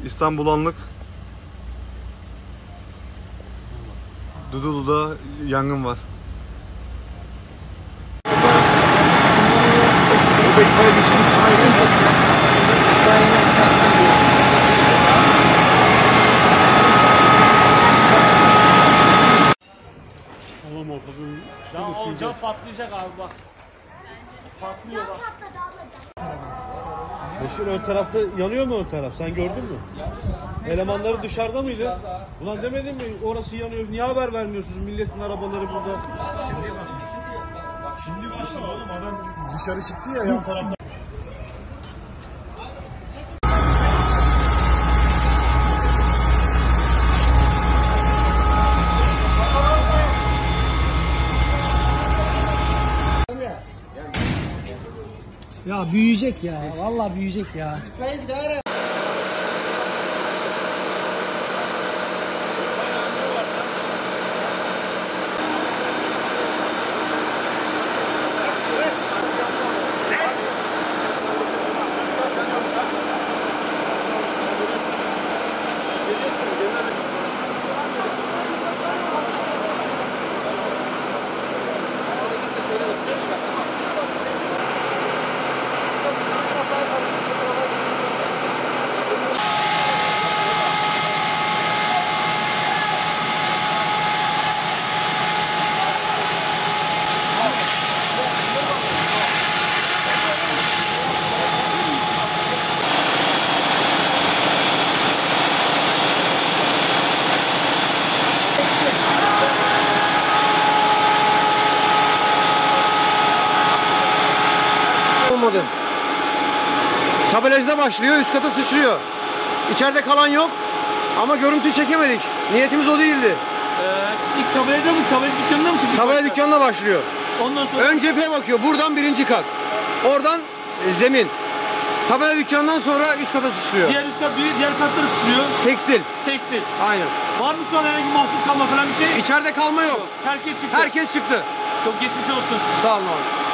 İstanbulanlık Dudullu'da yangın var. Ya o cam patlayacak abi bak. Patlıyor bak. Beşir, ön tarafta yanıyor mu ön taraf? Sen gördün mü? Elemanları dışarıda mıydı? Ulan demedin mi orası yanıyor? Niye haber vermiyorsunuz? Milletin arabaları burada. Şimdi başladı oğlum, adam dışarı çıktı ya yan tarafta. Ya büyüyecek ya. Vallahi büyüyecek ya. Olmadı. Tabelacıda başlıyor, üst kata sıçrıyor. İçeride kalan yok ama görüntü çekemedik. Niyetimiz o değildi. İlk tabelada mı? Tabela dükkanında mı çıktı? Tabela dükkanına başlıyor. Ondan sonra Ön cepheye bakıyor. Buradan birinci kat. Oradan zemin. Tabela dükkanından sonra üst kata sıçrıyor. diğer katları sıçrıyor. Tekstil. Tekstil. Aynen. Var mı şu an herhangi bir mahsur kalma falan bir şey? İçeride kalma yok. Herkes çıktı. Herkes çıktı. Çok geçmiş olsun. Sağ olun abi.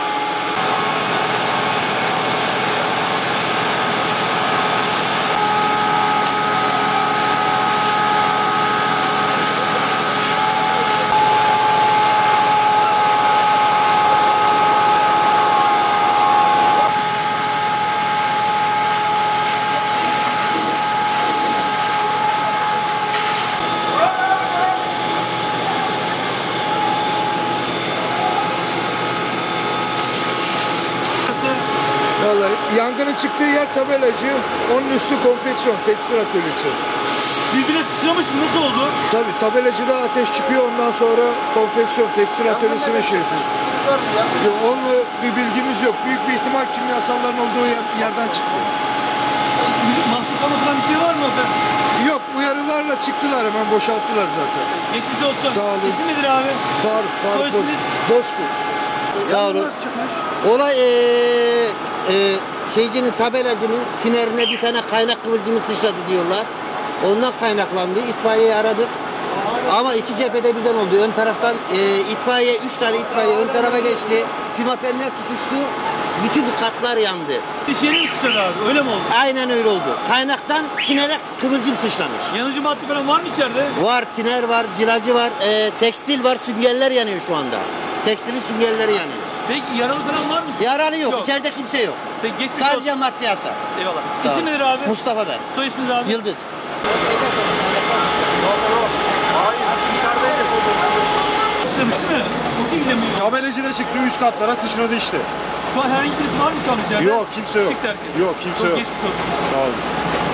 Vallahi yangının çıktığı yer tabelacı, onun üstü konfeksiyon, tekstil atölyesi. Birbirine sıçramış mı? Nasıl oldu? Tabii tabelacıda ateş çıkıyor, ondan sonra konfeksiyon, tekstil atölyesine şey yapıyor. Onunla bir bilgimiz yok. Büyük bir ihtimal kimyasalların olduğu yerden çıktı. Mahsur kalma falan bir şey var mı efendim? Yok, uyarılarla çıktılar, hemen boşalttılar zaten. Geçmiş olsun. Sağ olun. İsim nedir abi? Faruk Soy isminiz? Bozkurt. Sağ olun. Olay şeycinin, tabelacının tinerine bir tane kaynak kıvılcımı sıçradı diyorlar. Ondan kaynaklandı. İtfaiyeyi aradık. Ama iki cephede birden oldu. Ön taraftan itfaiye, 3 tane itfaiye ön tarafa geçti. Pimapenler tutuştu. Bütün katlar yandı. Bir şeyle mi sıçradı abi? Öyle mi oldu? Aynen öyle oldu. Kaynaktan tinere kıvılcım sıçramış. Yanıcı madde falan var mı içeride? Var, tiner var, cilacı var, tekstil var, süngerler yanıyor şu anda. Tekstilin süngerleri yanıyor. Peki yaralı falan var mı? Yaralı yok, içeride kimse yok. Peki geçmiş Sadece olsun. maddi hasar. Eyvallah. Sağ İsim ol. nedir abi? Mustafa ben. Soy isminiz abi? Yıldız. Sıçramış değil mi? Bu şekilde mi? Tabelacıda çıktı, üst katlara sıçradı işte. Şu an herhangi birisi var mı şu an içeride? Yok, kimse yok. Çıktı herkes. Yok, kimse Çok yok. geçmiş olsun. Sağ olun.